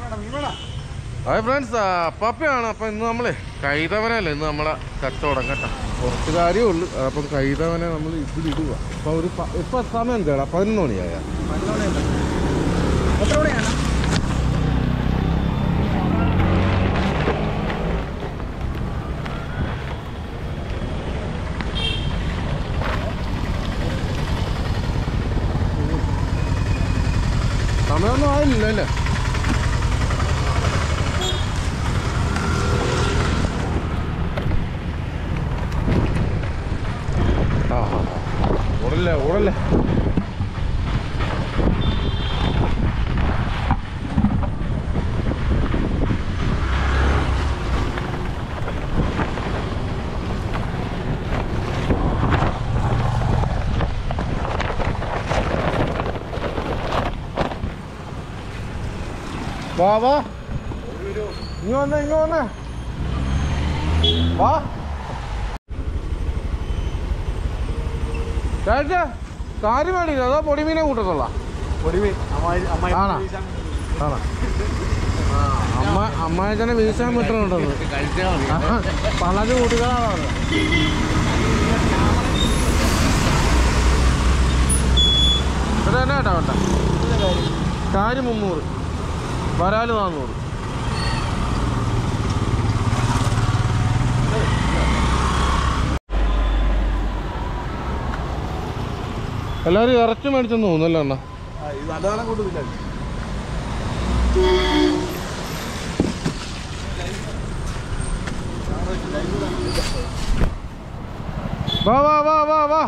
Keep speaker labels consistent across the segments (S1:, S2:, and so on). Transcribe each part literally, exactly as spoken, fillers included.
S1: Hi friends, പപ്പയാണ്. അപ്പം ഇന്ന് നമ്മളെ കൈതവനല്ലേ ഇന്ന് നമ്മളെ കച്ചവടം കേട്ടോ. കുറച്ച് കാര്യമേ ഉള്ളൂ. അപ്പം കൈതവനെ നമ്മൾ ഇതിലിടുക. അപ്പം ഒരു ഇപ്പം സമയം എന്താ? പതിനൊന്ന് മണിയായ സമയമൊന്നും ആയില്ല അല്ലേ? ആ ഓടല്ലേ ഓടല്ലേ വാ വാ ഇങ്ങ് വന്നേ ഇങ്ങ് വന്നേ വാ. കാര്യം വേണ്ടിയില്ല, അതോ പൊടിമീനെ കൂട്ടത്തുള്ള
S2: പൊടിമീൻ
S1: ആണോ? ആണോ? അമ്മ അമ്മായച്ചനെ വീശാൻ പറ്റുന്നുണ്ടെന്ന് പലത് കൂട്ടുകാരാണ്. ഇത് തന്നെ കേട്ടോ കേട്ടോ. കാര്യം മുന്നൂറ്, വരാല് നാന്നൂറ്. എല്ലാവരും ഇറച്ചി മേടിച്ചെന്ന് തോന്നുന്നല്ലോ അണ്ണ. വാ വാ വാ വാ വാ.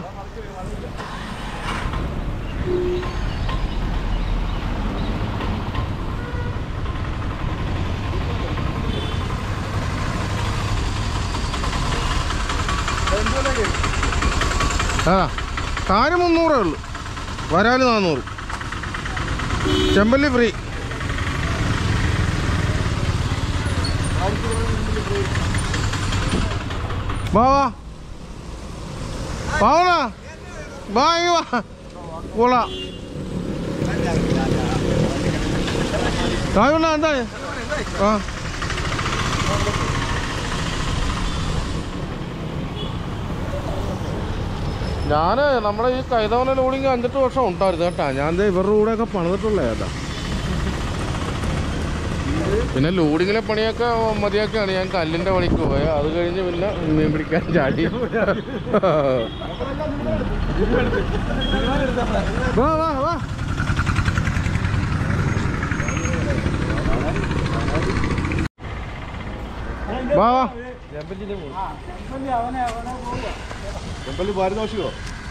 S1: ആ കാര്യം മുന്നൂറേ ഉള്ളൂ, വരാല് നാന്നൂറ്, ചെമ്പല്ലി ഫ്രീ. വാ വാ വാ വാ ഇങ്ങ് വാ. കൊള്ളാം. കായുണ്ട എന്താ? ആ ഞാൻ നമ്മുടെ ഈ കൈതവന ലോഡിങ് അഞ്ചെട്ട് വർഷം ഉണ്ടായിരുന്നു കേട്ടാ. ഞാൻ ഇവരുടെ കൂടെയൊക്കെ പണിതിട്ടുള്ള ഏട്ടാ. പിന്നെ ലോഡിങ്ങിലെ പണിയൊക്കെ മതിയാക്കിയാണ് ഞാൻ കല്ലിൻ്റെ പണിക്ക് പോയത്. അത് കഴിഞ്ഞ് പിന്നെ മീൻ പിടിക്കാൻ ചാടി. വാ വാ വാ. വാ വാ.
S2: ചെമ്പല്ലി പാരിതോഷിക്കോ?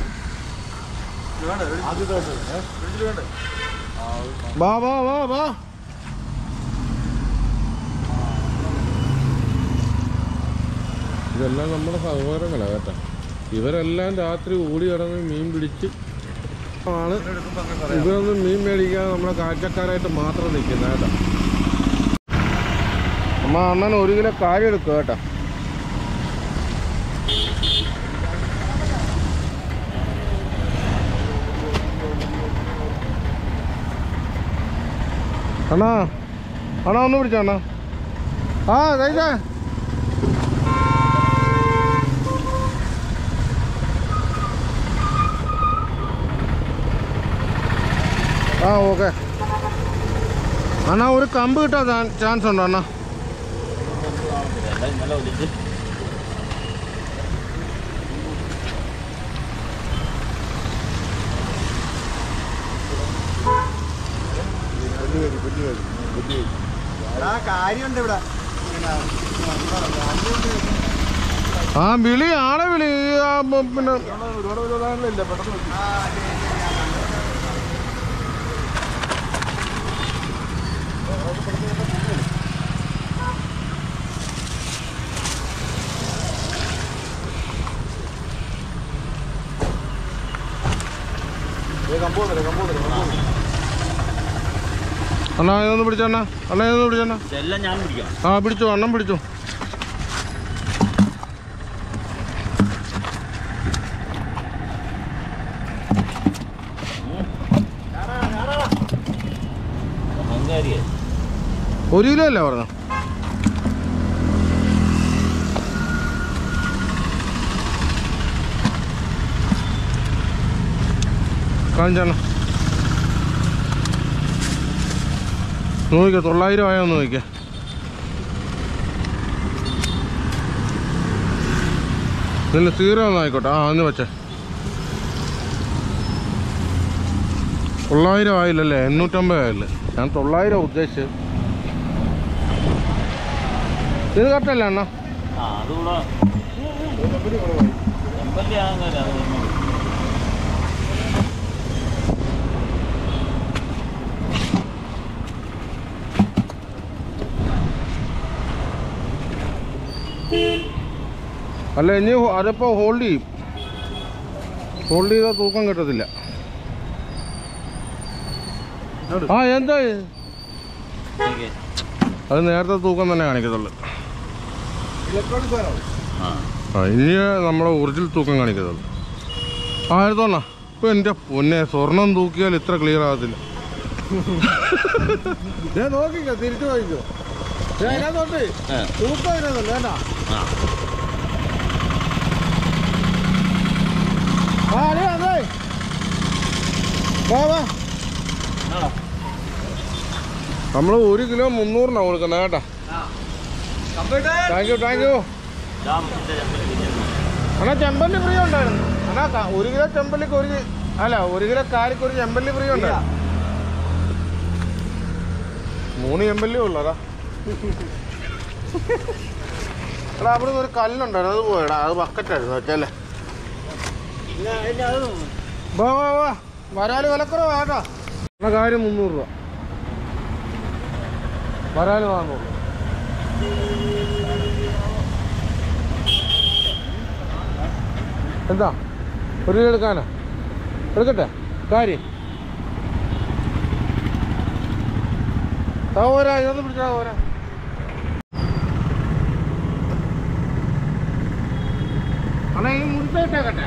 S1: വാ വാ വാ വാ. ഇതെല്ലാം നമ്മുടെ സഹോദരങ്ങളാണ് കേട്ടോ. ഇവരെല്ലാം രാത്രി ഓടി കിടന്ന് മീൻ പിടിച്ച് ആണ് ഇവരൊന്നും മീൻ മേടിക്കാതെ നമ്മളെ കാഴ്ചക്കാരായിട്ട് മാത്രം നിൽക്കുന്നത് കേട്ടോ. അമ്മ അണ്ണൻ ഒരു കിലോ കാര്യം എടുക്കുക കേട്ടോ. അണ്ണാ അണ്ണാ ഒന്ന് പിടിച്ചോ അണ്ണാ. ആ കഴിച്ചാ ആ ഓക്കെ അണ്ണാ. ഒരു കമ്പ് കിട്ടാൻ ചാൻസ് ഉണ്ടോ അണ്ണാ? ആ വിളി ആളെ വിളി. പിന്നെ അണ്ണാ ഇതൊന്ന് പിടിച്ചണ്ണ. അണ്ണാ ഇതൊന്ന് പിടിച്ചണ്ണ. ആ പിടിച്ചോ അണ്ണം പിടിച്ചോ. ഒരു കിലോ അല്ലേ പറഞ്ഞു? കാണിച്ചാണ് നോക്കിക്കോ, തൊള്ളായിരം ആയോ ഒന്ന് നോക്കിക്കേ. ഇല്ല സീറോ ഒന്ന് ആയിക്കോട്ടെ. ആ ഒന്ന് വെച്ചേ. തൊള്ളായിരം ആയില്ലല്ലേ? എണ്ണൂറ്റമ്പത് ആയില്ലേ? ഞാൻ തൊള്ളായിരം ഉദ്ദേശിച്ചത്. ഇത് കറക്റ്റല്ലേ അണ്ണാ? അല്ല ഇനി അതിപ്പോൾ ഹോൾഡ് ചെയ്യും. ഹോൾഡ് ചെയ്താൽ തൂക്കം കിട്ടത്തില്ല. ആ എന്താ അത് നേരത്തെ തൂക്കം തന്നെ കാണിക്കത്തുള്ളു. ആ ഇനി നമ്മുടെ ഒറിജിനൽ തൂക്കം കാണിക്കത്തുള്ളു. ആയിരത്തോണ്ണ ഇപ്പം എൻ്റെ പൊന്നെ സ്വർണം തൂക്കിയാൽ ഇത്ര ക്ലിയർ ആകത്തില്ല. ഞാൻ നോക്കിക്കോ, തിരിച്ചു നോക്കിക്കോ. അതിനകത്തോട്ട് തൂക്കം ഇതിനകത്തുണ്ട് കേട്ടാ. ആ അതെ അതെ വാ വാ. നമ്മൾ ഒരു കിലോ മുന്നൂറിനാണ് കൊടുക്കുന്നത് കേട്ടോ. Thank you thank you. അണ്ണാ ചെമ്പല്ലി ഫ്രീ ഉണ്ടായിരുന്നു. അണ്ണാ ഒരു കിലോ ചെമ്പല്ലിക്ക് ഒരു അല്ല ഒരു കിലോ കാലിക്ക് ഒരു ചെമ്പല്ലി ഫ്രീ ഉണ്ടായിരുന്നു. മൂന്ന് ചെമ്പല്ലി ഉള്ളു. അതാ എടാ അവിടെ നിന്ന് ഒരു കല്ലുണ്ടായിരുന്നു, അത് പോയടാ. അത് ബക്കറ്റായിരുന്നു വെച്ചല്ലേ. വാ വാ വാ വരാല് വിലക്കുറവാ കേട്ടോ. എന്നാ കാര്യം മുന്നൂറ് രൂപ, വരാല് നാന്നൂറ്. എന്താ ഒരു കിലോ എടുക്കാനാ? എടുക്കട്ടെ കാര്യം. പോരാ ഇതൊന്നും പിടിച്ചാ പോരാ. അണ്ണാ ഈ മുറിച്ചിട്ടേക്കട്ടെ.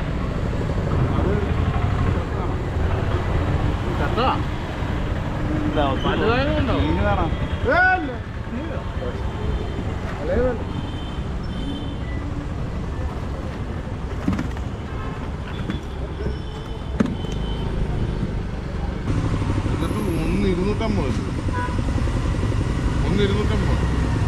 S1: ഒന്ന് ഇരുന്നൂറ്റമ്പത് ഒന്ന് ഇരുന്നൂറ്റമ്പത്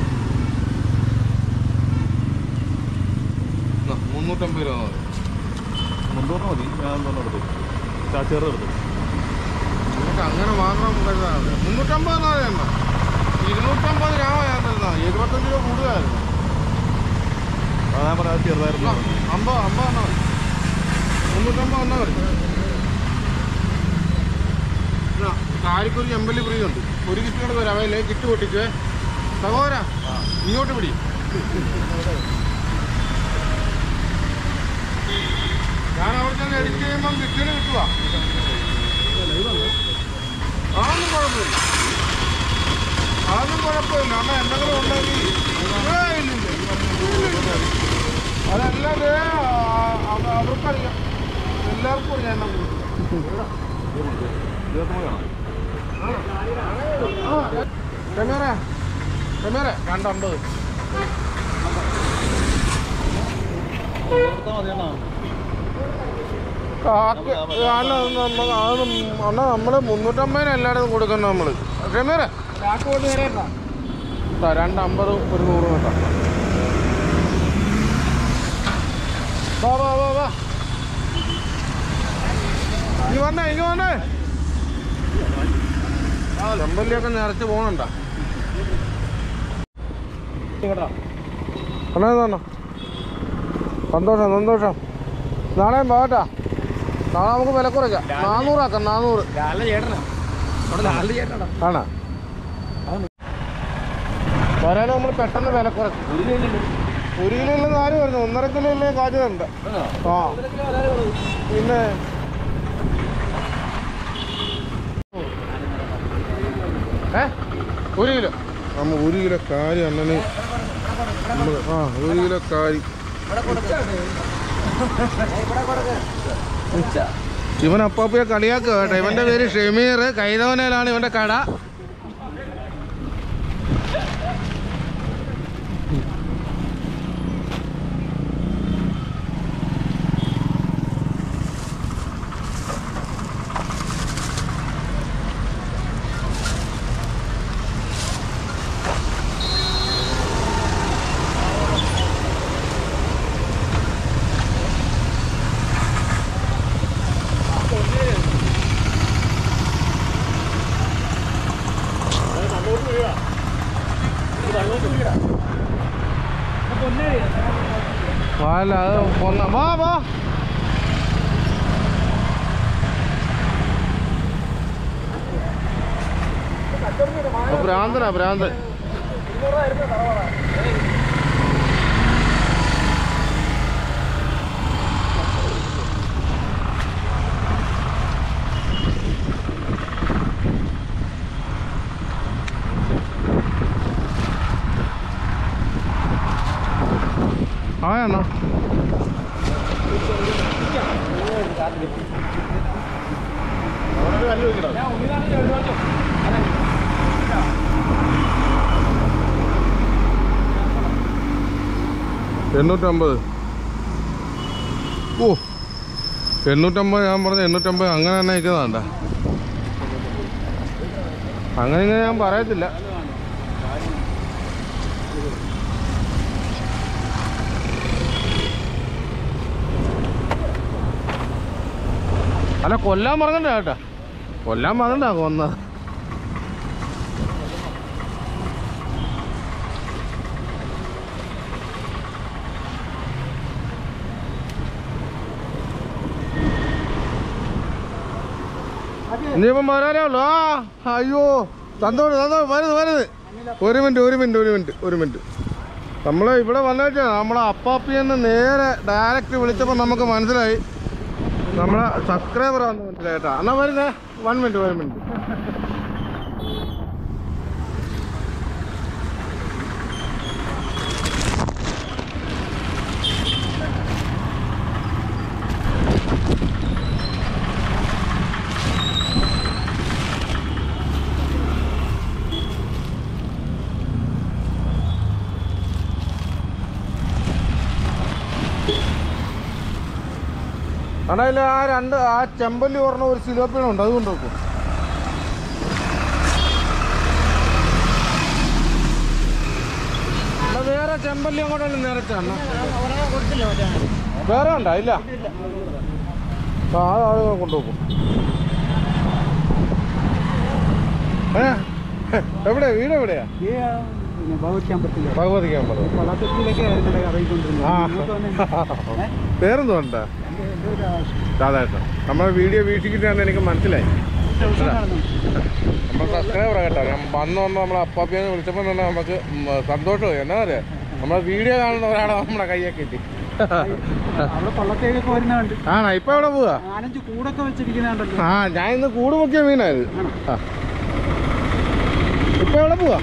S1: മുന്നൂറ്റമ്പത് രൂപ മതി.
S2: മുന്നൂറ് മതി. ഞാൻ എടുത്തു ചേർത്ത്
S1: നമുക്ക് അങ്ങനെ മാത്രം തരുന്നതാണ്. മുന്നൂറ്റമ്പത് നാളെ എണ്ണ ഇരുന്നൂറ്റമ്പത് രൂപ ഞാൻ തരുന്നതാണ്. എഴുപത്തഞ്ച് രൂപ കൂടുതലായിരുന്നു.
S2: ചെറുതായിരുന്നു.
S1: അമ്പത് അമ്പത് എണ്ണ മതി. മുന്നൂറ്റമ്പത് എണ്ണ മതി. കാരിക്കൊരു ചെമ്പല്ലി ഫ്രീ ഉണ്ട്. ഒരു കിറ്റ് കൊണ്ട് തരാം. അവയില്ലേ കിറ്റ് പൊട്ടിച്ചേ സഹോദര ഇങ്ങോട്ട് പിടി. ഞാൻ അവിടെ തന്നെ എഡിറ്റ് ചെയ്യുമ്പം കിറ്റിന് കിട്ടുക. അതൊന്നും കുഴപ്പമില്ല, അതൊന്നും കുഴപ്പമില്ല. അണ്ണാ എന്തെങ്കിലും ഉണ്ടെങ്കിൽ അതല്ലാതെ അവർക്കറിയാം, എല്ലാവർക്കും അറിയാം എന്നെ ക്ഷമേറ ക്ഷമേറ രണ്ടമ്പത് അണ്ണാ നമ്മള് മുന്നൂറ്റമ്പതിന് എല്ലായിടത്തും കൊടുക്കണം നമ്മള്. ക്ഷമേറ രണ്ടമ്പത് ഒരു നൂറ് കേട്ടോ. വാ വാ വാ വാ ഇനി വന്നേ ഇനി വന്നേ. ആ ചെമ്പല്ലിയൊക്കെ നിറച്ച് പോകണണ്ട. അണ്ണാ ഇതാണോ? സന്തോഷം സന്തോഷം. നാളെയും പോകട്ടാ. നാളെ നമുക്ക് വില കുറയ്ക്കാം. നാന്നൂറാക്കാം. നാന്നൂറ് ആണോ? വരാനും നമ്മൾ പെട്ടെന്ന് വില കുറയ്ക്കും. ഒരു കിലോ ഇല്ലെന്ന് ആര് പറഞ്ഞു? ഒന്നര കിലോ ഇല്ലേ കാര്യം ഉണ്ട്. ആ പിന്നെ ഏ ഒരു കിലോ നമ്മ ഒരു കിലോ കാരി അണ്ണന് നമ്മൾ ആ ഒരു കിലോ കാരി. ഇവൻ അപ്പാപ്പയെ കളിയാക്കുക കേട്ടോ. ഇവന്റെ പേര് ഷമീർ. കൈതവനയിലാണ് ഇവന്റെ കട. അല്ല അത് പൊന്ന വാ വാ ഭ്രാന്തനാ ഭ്രാന്തൻ. ആയാണോ എണ്ണൂറ്റമ്പത്? ഓ എണ്ണൂറ്റമ്പത്. ഞാൻ പറഞ്ഞ എണ്ണൂറ്റമ്പത് അങ്ങനെ തന്നെ നിൽക്കുന്നതാണ്ട. അങ്ങനെ ഇങ്ങനെ ഞാൻ പറയത്തില്ല. അല്ല കൊല്ലാൻ പറഞ്ഞിട്ടാ കേട്ടാ, കൊല്ലാൻ പറഞ്ഞിട്ടാ കൊന്നത്. ഇനിയിപ്പം വരാനേ ഉള്ളു. ആ അയ്യോ തന്നോട് തന്നോ വരുന്നത് വരുന്നത്. ഒരു മിനിറ്റ് ഒരു മിനിറ്റ് ഒരു മിനിറ്റ് ഒരു മിനിറ്റ് നമ്മൾ ഇവിടെ വന്നേച്ചാ നമ്മളെ അപ്പാപ്പിയെന്ന് നേരെ ഡയറക്റ്റ് വിളിച്ചപ്പോൾ നമുക്ക് മനസ്സിലായി നമ്മളെ സബ്സ്ക്രൈബറാന്ന് മനസ്സിലായി കേട്ടോ. എന്നാ വരുന്നേ, വൺ മിനിറ്റ് ഒരു മിനിറ്റ്. അണയില്ല ആ രണ്ട് ആ ചെമ്പല്ലി പറഞ്ഞ ഒരു സിലോപ്പിനുണ്ട്, അത് കൊണ്ടുവെക്കും. വേറെ ചെമ്പല്ലി അങ്ങോട്ടല്ലേ നിറച്ചാണ്? വേറെ ഉണ്ടോ? ഇല്ല. ആ അത് കൊണ്ടുവെക്കും. ഏ എവിടെയാ വീട്? എവിടെയാ? ഭഗവതി ക്യാമ്പ്. പേരെന്തോ ഉണ്ടാ? സാധാരണ നമ്മളെ വീഡിയോ വീക്ഷിച്ചിട്ടാണ് എനിക്ക് മനസ്സിലായി. നമ്മൾ സബ്സ്ക്രൈബറാ കേട്ടോ. ഞാൻ വന്ന് വന്ന് നമ്മളെ അപ്പാപ്പിയെന്ന് വിളിച്ചപ്പോൾ തന്നെ നമുക്ക് സന്തോഷമായി. എന്നാ അറിയാം, നമ്മളെ വീഡിയോ കാണുന്ന ഒരാളെ നമ്മളെ കയ്യൊക്കെ കിട്ടി. ആണോ? ഇപ്പൊ എവിടെ പോവാ? ആ ഞാൻ ഇന്ന് കൂട് പൊക്കിയ മീനായത്. ഇപ്പൊ എവിടെ പോവാ?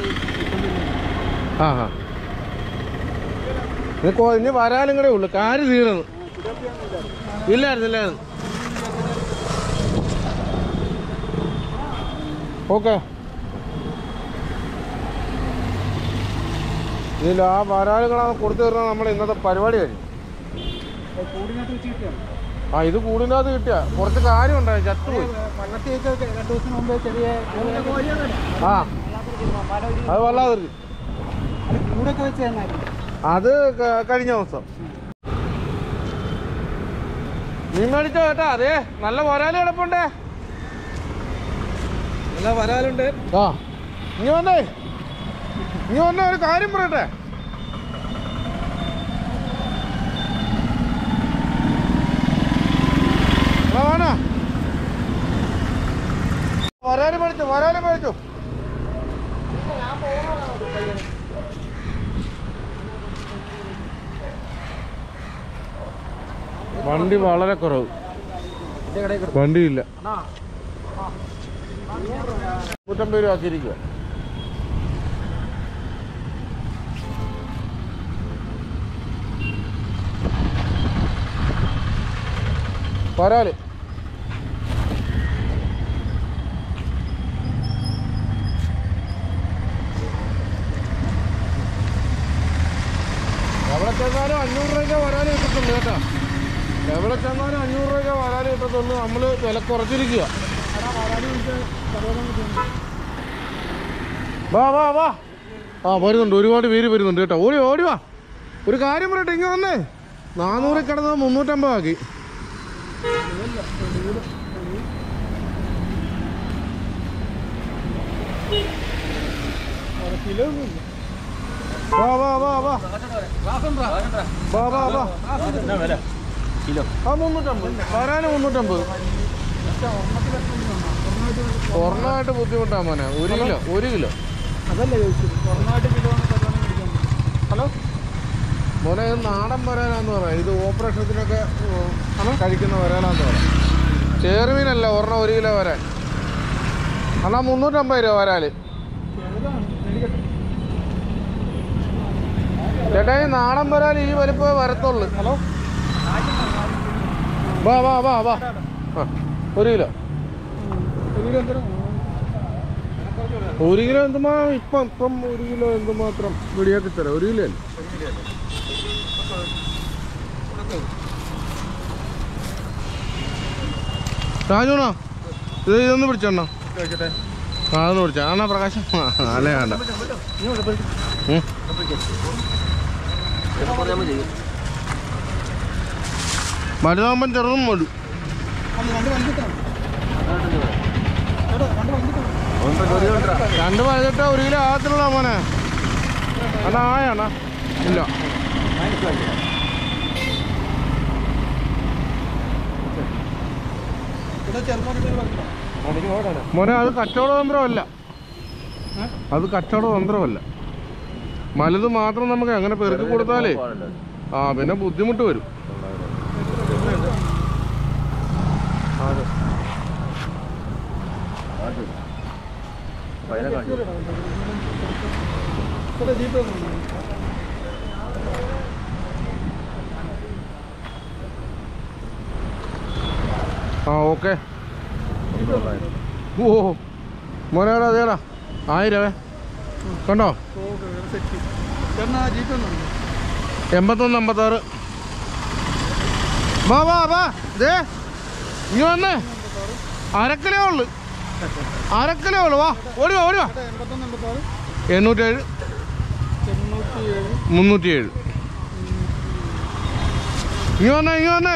S1: ആ ഹാ ഇനി വരാലും കൂടെ ഉള്ളു. കാര്യം തീർന്നു. ഇല്ലായിരുന്നു ഇല്ലായിരുന്നു. ഓക്കെ ഇതിൽ ആ വരാലുകളാണ് കൊടുത്തു തീർന്നാൽ നമ്മൾ ഇന്നത്തെ പരിപാടി കഴിഞ്ഞു. ആ ഇത് കൂടിനകത്ത് കിട്ടിയ കുറച്ച് കാര്യം ഉണ്ടായി, ചത്തുപോയി. ആ അത് വല്ലാതെ അത് കഴിഞ്ഞ ദിവസം മീൻ മേടിച്ചോ കേട്ടാ. അതേ നല്ല വരാല് കിടപ്പുണ്ടേ. നല്ല വരാലുണ്ട്. ആ ഇനി വന്നേ ഇനി വന്നേ ഒരു കാര്യം പറയട്ടെ. വരാല് മേടിച്ചു വരാല് മേടിച്ചു. വണ്ടി വളരെ കുറവ്, വണ്ടിയില്ല. നൂറ്റമ്പത് രൂപ ആക്കിയിരിക്കുക. വരാല് എവിടെ ചെന്നാലും അഞ്ഞൂറ് രൂപയ്ക്ക് വരാല് കിട്ടത്തുള്ളൂ കേട്ടോ. എവിടെ ചെന്നാലും അഞ്ഞൂറ് രൂപയ്ക്ക് വരാല് കിട്ടത്തുള്ളൂ. നമ്മൾ വില കുറച്ചിരിക്കുക. വാ വാ വാ. ആ വരുന്നുണ്ട്, ഒരുപാട് പേര് വരുന്നുണ്ട് കേട്ടോ. ഓടി ഓടി വാ. ഒരു കാര്യം പറയട്ടെ, ഇങ്ങനെ വന്നേ. നാനൂറിൽ കിടന്നത് മുന്നൂറ്റമ്പത് ആക്കി. കിലോ വാ വാ വാ വാ വാ വാ വാ
S2: കിലോ
S1: ആ മുന്നൂറ്റമ്പത് വരാന് മുന്നൂറ്റമ്പത് ഒരെണ്ണമായിട്ട് ബുദ്ധിമുട്ടാ മോനെ ഒരു കിലോ ഒരു കിലോ
S3: അതല്ലേ ചോദിച്ചത് ഒരെണ്ണമായിട്ട് കിലോ ഹലോ
S1: മോനെ ഇത് നാടൻ വരാനാന്ന് പറയാം ഇത് ഓപ്പറേഷനത്തിനൊക്കെ കഴിക്കുന്ന വരാനാന്ന് പറയാം ചേറുമീനല്ല ഒരെണ്ണം ഒരു കിലോ വരാൻ എന്നാ മുന്നൂറ്റമ്പത് രൂപ വരാല് ചേട്ടാ ഈ നാടൻ വരാൽ ഈ വലിപ്പമേ വരത്തുള്ളു
S3: ഹലോ
S1: വാ വാ വാ വാ ആ ഒരു കിലോ ഒരു കിലോ എന്തുമാ ഇപ്പം ഇപ്പം ഒരു കിലോ എന്തുമാത്രം റെഡിയാക്കി തരാം ഒരു കിലോ അല്ലേ രാജുണോ ഇത് ഇതൊന്ന് പിടിച്ചോണ്ണോ ആ അതൊന്ന് പിടിച്ചോ ആണോ പ്രകാശം അല്ലേ വേണ്ട വലുതാകുമ്പം ചെറുതും മതി രണ്ട് പതിനെട്ട ഒരു കിലോ ആകത്തില്ല മോനെ അണ്ണാ ആയാണ ഇല്ല മോനെ അത് കച്ചവട തന്ത്രമല്ല അത് കച്ചവട തന്ത്രമല്ല മലത് മാത്രം നമുക്ക് അങ്ങനെ പെറുക്കി കൊടുത്താലേ ആ പിന്നെ ബുദ്ധിമുട്ട് വരും അതെ ആ ഓക്കെ ഓ മോനേടാ അതേടാ ആയിരവേ കണ്ടോ എൺപത്തൊന്ന് എൺപത്താറ് വാ വാ വാ ദേ ഇനി വന്നേ അരക്കിലേ ഉള്ളു അരക്കിലേ ഉള്ളു വാ ഓടി വാ ഓടി വാ എണ്ണൂറ്റേഴ് മുന്നൂറ്റിയേഴ് ഇനി വന്നേ ഇനി വന്നേ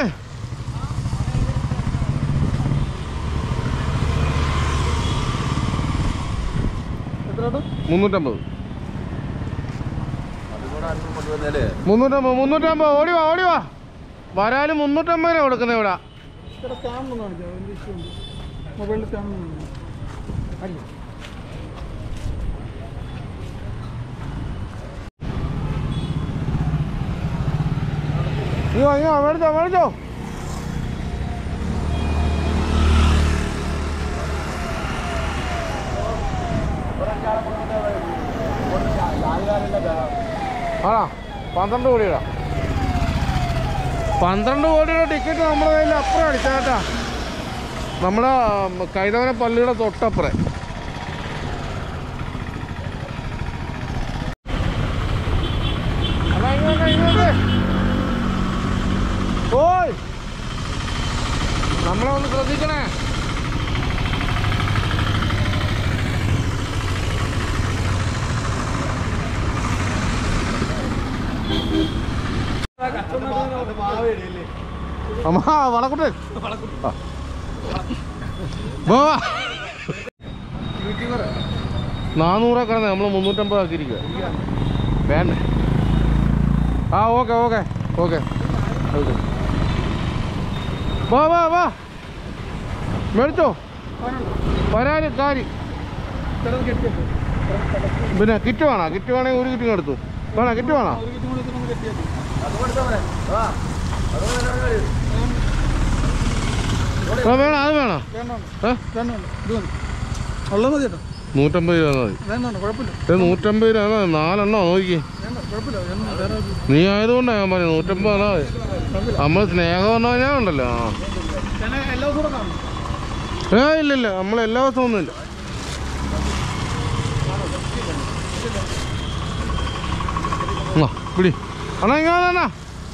S1: മുന്നൂറ്റമ്പത് മുന്നൂറ്റമ്പത് മുന്നൂറ്റമ്പത് ഓടി വാ ഓടി വാ വരാല് മുന്നൂറ്റമ്പതിനാണ് കൊടുക്കുന്നത് ഇവിടെ
S3: മൊബൈലിൽ സ്കാൻ
S1: അയ്യോ അയ്യോ മേടിച്ചോ മേടിച്ചോ ആണോ പന്ത്രണ്ട് കോടിയുടെ പന്ത്രണ്ട് കോടിയുടെ ടിക്കറ്റ് നമ്മുടെ കയ്യിൽ അപ്പുറം അടിച്ചാട്ടാ നമ്മുടെ കൈതവന പള്ളിയുടെ തൊട്ടപ്പുറം ഓയ് നമ്മളെ ഒന്ന് ശ്രദ്ധിക്കണേ അമ്മ വളക്കുട്ടൻ നാനൂറൊക്കെ നമ്മൾ മുന്നൂറ്റമ്പത് ആക്കിയിരിക്കുക വേണ്ടേ ആ ഓക്കെ ഓക്കെ ഓക്കെ ഓക്കെ വാ വാ വാ മേടിച്ചോ വരാന് കാരി പിന്നെ കിറ്റ് വേണോ കിറ്റ് വേണമെങ്കിൽ ഒരു കിറ്റിന് എടുത്തു വേണോ കിറ്റ് വേണോ വേണോ അത് വേണോ നൂറ്റമ്പത് രൂപ മതി ഇത് നൂറ്റമ്പത് രൂപ നാലെണ്ണോ നോക്കി നീ ആയതുകൊണ്ടാണ് ഞാൻ പറഞ്ഞു നൂറ്റമ്പത് മതി നമ്മൾ സ്നേഹം എന്ന് പറഞ്ഞാൽ ഉണ്ടല്ലോ ഏ ഇല്ലില്ല നമ്മൾ എല്ലാ ദിവസവും ഒന്നുമില്ല ആ പിടി അണ്ണാ ഇങ്ങനെ അണ്ണാ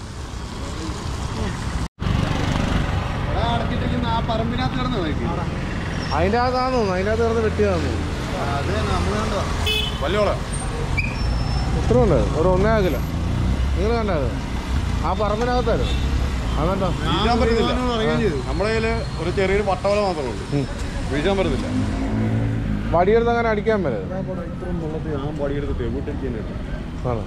S1: അതിൻ്റെ അകത്താന്ന് തോന്നുന്നു അതിൻ്റെ അകത്ത് കിടന്ന് വെട്ടിയതാന്ന് എത്ര ഉണ്ട് ഒരു ഒന്നേ ആകില്ല നിങ്ങൾ കണ്ടത് ആ പറമ്പിനകത്തായിരുന്നു അതെന്താ
S2: വീഴാൻ പറ്റുന്നില്ല നമ്മുടെ കയ്യിൽ ഒരു ചെറിയൊരു പട്ടവല മാത്രമേ ഉള്ളൂ വീഴാൻ പറ്റുന്നില്ല
S1: വടിയെടുത്ത് അങ്ങനെ അടിക്കാൻ പറ്റും
S2: ആ വടിയെടുത്ത് വീട്ടിൽ
S1: ആണോ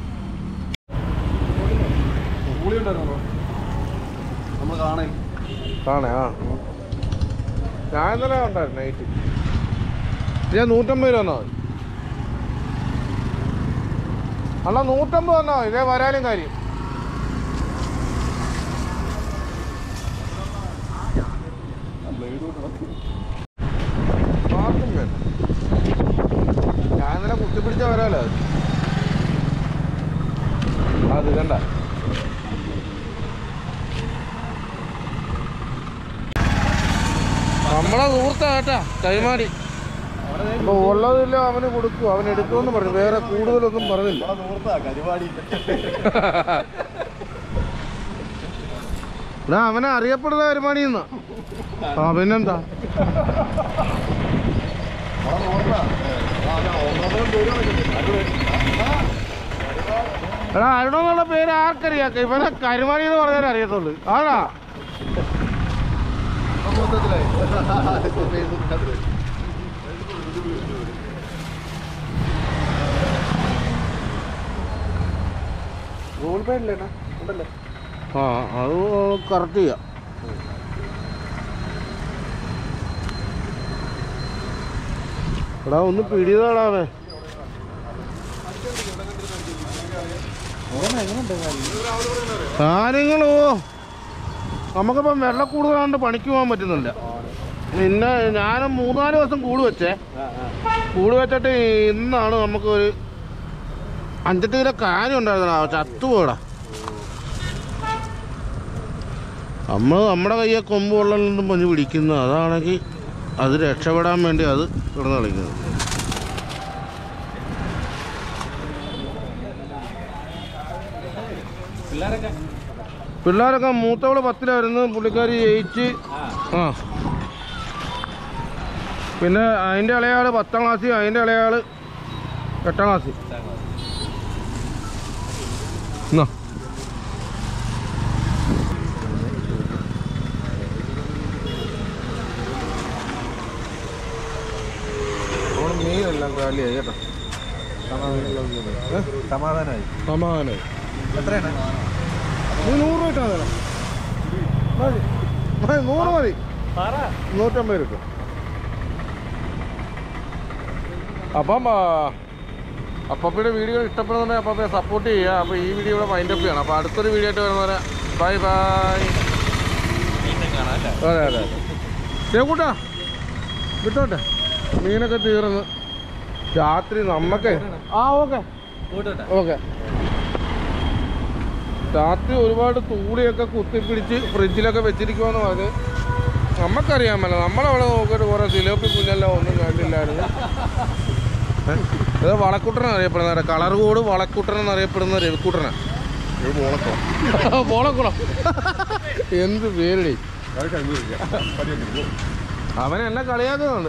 S2: നമ്മൾ കാണേ
S1: കാണേ ആ ഞാൻ ഇന്നലെ ഉണ്ടായിരുന്നു നൈറ്റ് ഞാൻ നൂറ്റമ്പത് രൂപ തന്നാൽ മതി അല്ല നൂറ്റമ്പത് തന്നാൽ മതി ഇതേ വരാനും കാര്യം ആർക്കും വേണ്ട ഞാൻ ഇന്നലെ കുത്തിപ്പിടിച്ച വരാലോ അത് അത് കണ്ട നമ്മളെ സുഹൃത്താ കേട്ടാ കൈമാറി അപ്പൊ ഉള്ളതില്ല അവന് കൊടുക്കും അവൻ എടുക്കുമെന്ന് പറഞ്ഞു വേറെ കൂടുതലൊന്നും പറഞ്ഞില്ല എടാ അവനെ അറിയപ്പെടുന്ന കരുമാടിയെന്നാ ആ പിന്നെന്താ എടാ അരുണെന്നുള്ള പേര് ആർക്കറിയാക്ക ഇവനെ കരുമാടി എന്ന് പറഞ്ഞാലേ അറിയത്തുള്ളൂ ആണാ
S2: ഗൂഗിൾ പേ ഇല്ലേ ഉണ്ടല്ലേ
S1: ആ അത് കറക്റ്റ് ചെയ്യാം എടാ ഒന്ന് പിടിയതാടാവേ കാര്യങ്ങളോ നമുക്കിപ്പം വെള്ളം കൂടുതലാണ്ട് പണിക്ക് പോകാൻ പറ്റുന്നില്ല പിന്നെ ഞാനും മൂന്നാല് ദിവസം കൂട് വെച്ചേ കൂട് വെച്ചിട്ട് ഇന്നാണ് നമുക്കൊരു അഞ്ചെട്ട് കിലോ കാര്യം ഉണ്ടായിരുന്നടാ ചത്തുപോടാ നമ്മൾ നമ്മുടെ കയ്യെ കൊമ്പ് വെള്ളം നിന്നും പഞ്ഞ് പിടിക്കുന്നു അതാണെങ്കിൽ അത് രക്ഷപ്പെടാൻ വേണ്ടി അത് കിടന്ന് കളിക്കുന്നത് പിള്ളേരൊക്കെ മൂത്തവള് പത്തിലായിരുന്നു പുള്ളിക്കാരി ജയിച്ച് ആ പിന്നെ അതിൻ്റെ ഇളയാൾ പത്താം ക്ലാസ്സിൽ അതിൻ്റെ ഇളയാൾ എട്ടാം ക്ലാസ്സിൽ എന്നാ മീനെല്ലാം കാലിയായി കേട്ടോ
S2: സമാധാനമായി
S1: സമാധാനമായി
S2: എത്രയാണ്
S1: നീ നൂറ് രൂപ ഇട്ടാ തരാം മതി മതി നൂറ് മതി നൂറ്റമ്പത് രൂപ അപ്പം അപ്പയുടെ വീഡിയോ ഇഷ്ടപ്പെടുന്നുണ്ടെങ്കിൽ അപ്പയെ സപ്പോർട്ട് ചെയ്യുക അപ്പോൾ ഈ വീഡിയോ ഇവിടെ മൈൻഡപ്പ് ചെയ്യണം അപ്പോൾ അടുത്തൊരു വീഡിയോ ആയിട്ട് വരുന്നവരെ ബൈ ബൈ അതെ അതെ അതെ ചേക്കൂട്ടാ വിട്ടോട്ടെ മീനൊക്കെ തീർന്ന് രാത്രി നമ്മക്ക് ആ ഓക്കെ ഓക്കെ രാത്രി ഒരുപാട് തൂളിയൊക്കെ കുത്തിപ്പിടിച്ച് ഫ്രിഡ്ജിലൊക്കെ വെച്ചിരിക്കുമെന്ന് പറഞ്ഞ് നമുക്കറിയാമല്ലോ നമ്മളവിടെ നോക്കിയിട്ട് കുറേ സിലോപ്പി കുഞ്ഞെല്ലാം ഒന്നും കണ്ടില്ലായിരുന്നു ഇത് വളക്കുട്ടൻ അറിയപ്പെടുന്ന കളർ കോഡ് വളക്കുട്ടൻ എന്നറിയപ്പെടുന്ന രവിക്കുട്ടനാണ് മോളക്കുളം എന്ത് പേരടി അവനെന്നെ കളിയാക്കുന്നുണ്ട്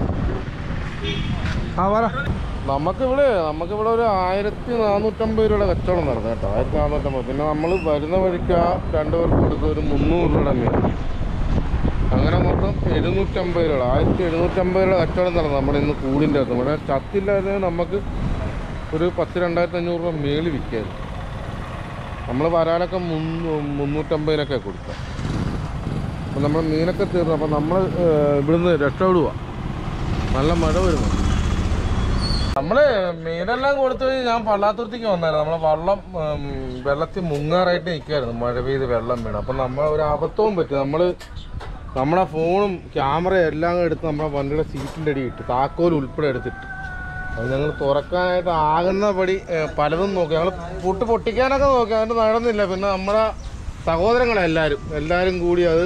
S1: ആ പറ നമുക്കിവിടെ നമുക്കിവിടെ ഒരു ആയിരത്തി നാനൂറ്റമ്പത് രൂപയുടെ കച്ചവടം നടന്നു കേട്ടോ ആയിരത്തി നാനൂറ്റമ്പത് പിന്നെ നമ്മൾ വരുന്ന വഴിക്ക് ആ രണ്ടുപേർക്ക് കൊടുത്ത ഒരു മുന്നൂറ് രൂപയുടെ മീൻ അങ്ങനെ മൊത്തം എഴുന്നൂറ്റമ്പത് രൂപ ആയിരത്തി എഴുന്നൂറ്റമ്പത് രൂപയുടെ കച്ചവടം നടന്നു നമ്മുടെ ഇന്ന് കൂടിൻ്റെ അകത്ത് ഇവിടെ ചത്തില്ലാതെ നമുക്ക് ഒരു പത്ത് രണ്ടായിരത്തി അഞ്ഞൂറ് രൂപ മേളിൽ വിൽക്കായിരുന്നു നമ്മൾ വരാനൊക്കെ മുന്നൂ മുന്നൂറ്റമ്പതിനൊക്കെ കൊടുക്കുക അപ്പം നമ്മൾ മീനൊക്കെ തീർന്നു അപ്പം നമ്മൾ ഇവിടുന്ന് രക്ഷപ്പെടുക നല്ല മഴ വരുന്നു നമ്മൾ മീനെല്ലാം കൊടുത്തു കഴിഞ്ഞ് ഞാൻ പള്ളാത്തുരുത്തിക്ക് വന്നായിരുന്നു നമ്മളെ വള്ളം വെള്ളത്തിൽ മുങ്ങാറായിട്ട് നിൽക്കുമായിരുന്നു മഴ പെയ്ത് വെള്ളം വീണ് അപ്പം നമ്മൾ ഒരു അബദ്ധവും പറ്റി നമ്മൾ നമ്മുടെ ഫോണും ക്യാമറയും എല്ലാം എടുത്ത് നമ്മുടെ വണ്ടിയുടെ സീറ്റിൻ്റെ അടി ഇട്ട് താക്കോൽ ഉൾപ്പെടെ എടുത്തിട്ട് അത് ഞങ്ങൾ തുറക്കാനായിട്ട് ആകുന്ന പടി പലതും നോക്കി ഞങ്ങൾ പൊട്ട് പൊട്ടിക്കാനൊക്കെ നോക്കി അതിൻ്റെ നടന്നില്ല പിന്നെ നമ്മുടെ സഹോദരങ്ങളെല്ലാവരും എല്ലാവരും കൂടി അത്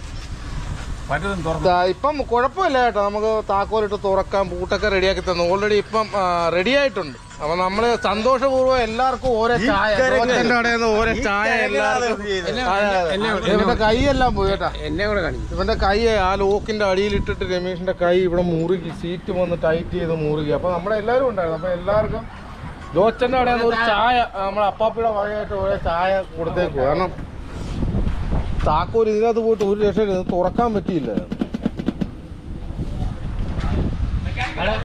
S1: ഇപ്പം കുഴപ്പമില്ല കേട്ടോ നമുക്ക് താക്കോലിട്ട് തുറക്കാം പൂട്ടൊക്കെ റെഡിയാക്കി തന്നു ഓൾറെഡി ഇപ്പം റെഡി ആയിട്ടുണ്ട് അപ്പൊ നമ്മള് സന്തോഷപൂർവ്വം എല്ലാവർക്കും ഓരോ ചായ കടയിൽ ഓരോ ചായ എല്ലാവർക്കും ഇവന്റെ കൈയെല്ലാം പോയി കേട്ടാ എന്നെ കൂടെ കാണിക്കും ഇവന്റെ കൈ ആ ലോക്കിന്റെ അടിയിൽ ഇട്ടിട്ട് രമേഷിന്റെ കൈ ഇവിടെ മുറുകി സീറ്റ് വന്ന് ടൈറ്റ് ചെയ്ത് മുറുകി അപ്പൊ നമ്മുടെ എല്ലാവരും ഉണ്ടായിരുന്നു അപ്പൊ എല്ലാവർക്കും ജോച്ചന്റെ കടയിൽ നിന്ന് ഒരു ചായ നമ്മുടെ അപ്പാപ്പിയുടെ വകയായിട്ട് ഓരോ ചായ കൊടുത്തേക്കും കാരണം താക്കോൽ ഇതിനകത്ത് പോയിട്ട് ഒരു രക്ഷ തുറക്കാൻ പറ്റിയില്ല